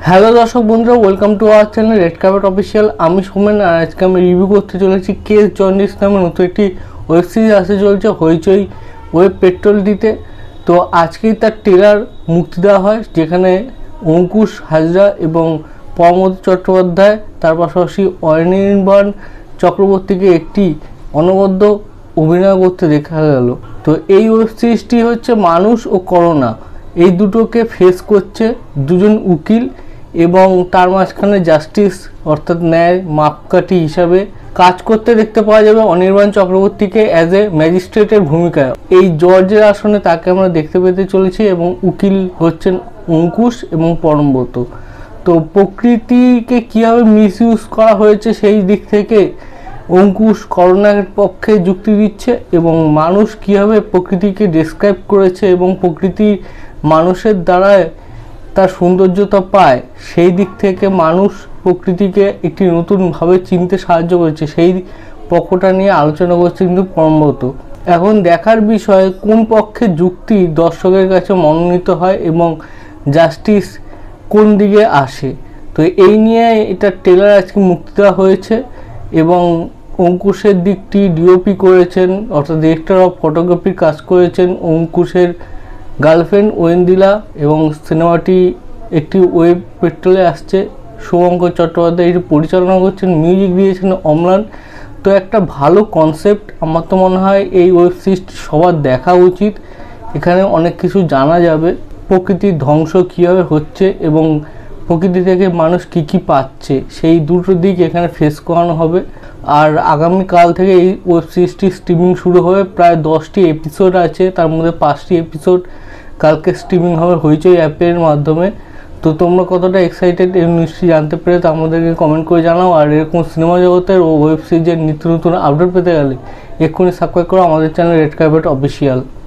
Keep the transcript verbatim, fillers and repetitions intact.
Hello দর্শক বন্ধুরা, welcome to our channel red carpet official. আমি সোমেন আর আজকে আমি রিভিউ করতে চলেছি কেস জন্ডিস নামে নতুন একটি ওয়েব সিরিজ আসতে চলেছে হইচই ওয়েব পেট্রোল দিতে। তো আজকেই তার ট্রেলার মুক্তি দেওয়া হয়, যেখানে অঙ্কুশ হাজরা এবং প্রমোদ চট্টোপাধ্যায় তার পাশাপাশি অনির্বাণ চক্রবর্তীকে একটি অনবদ্য অভিনয় করতে দেখা গেল। তো এই ওয়েব সিরিজটি হচ্ছে মানুষ ও করোনা এই দুটোকে ফেস করছে দুজন উকিল, এবং তার মাঝখানে জাস্টিস অর্থাৎ ন্যায় মাপকাঠি হিসাবে কাজ করতে দেখতে পাওয়া যাবে অনির্বাণ চক্রবর্তীকে অ্যাজ এ ম্যাজিস্ট্রেটের ভূমিকায়। এই জর্জের আসনে তাকে আমরা দেখতে পেতে চলেছি, এবং উকিল হচ্ছেন অঙ্কুশ এবং পরমব্রত। তো প্রকৃতিকে কীভাবে মিস ইউজ করা হয়েছে সেই দিক থেকে অঙ্কুশ করোনার পক্ষে যুক্তি দিচ্ছে, এবং মানুষ কীভাবে প্রকৃতিকে ডেসক্রাইব করেছে এবং প্রকৃতি মানুষের দ্বারায় তার সৌন্দর্যতা পায় সেই দিক থেকে মানুষ প্রকৃতিকে একটি নতুনভাবে চিনতে সাহায্য করেছে, সেই পক্ষটা নিয়ে আলোচনা করছে কিন্তু পরমব্রত। এখন দেখার বিষয় কোন পক্ষে যুক্তি দর্শকের কাছে মনোনীত হয় এবং জাস্টিস কোন দিকে আসে। তো এই নিয়ে এটা ট্রেলার আজকে মুক্তি দেওয়া হয়েছে, এবং অঙ্কুশের দিকটি ডিওপি করেছেন অর্থাৎ ডিরেক্টর অফ ফটোগ্রাফির কাজ করেছেন অঙ্কুশের গার্লফ্রেন্ড ওয়েন্দিলা, এবং সিনেমাটি একটি ওয়েব পেট্রোলে আসছে। শুভঙ্কর চট্টোপাধ্যায় এটি পরিচালনা করছেন, মিউজিক দিয়েছেন অম্লান। তো একটা ভালো কনসেপ্ট, আমার তো মনে হয় এই ওয়েব সিরিজটি সবার দেখা উচিত। এখানে অনেক কিছু জানা যাবে, প্রকৃতির ধ্বংস কীভাবে হচ্ছে এবং প্রকৃতি থেকে মানুষ কী কী পাচ্ছে সেই দুটো দিক এখানে ফেস করানো হবে। আর আগামীকাল থেকে এই ওয়েব সিরিজটি স্ট্রিমিং শুরু হবে। প্রায় দশটি এপিসোড আছে, তার মধ্যে পাঁচটি এপিসোড কালকে স্ট্রিমিং হবে হইচই অ্যাপের মাধ্যমে। তো তোমরা কতটা এক্সাইটেড এই নিউজটি জানতে পেরে তা আমাদেরকে কমেন্ট করে জানাও। আর এরকম সিনেমা জগতের ও ওয়েব সিরিজের নিত্য নতুন আপডেট পেতে গেলে এক্ষুনি সাবস্ক্রাইব করো আমাদের চ্যানেল রেড কার্পেট অফিসিয়াল।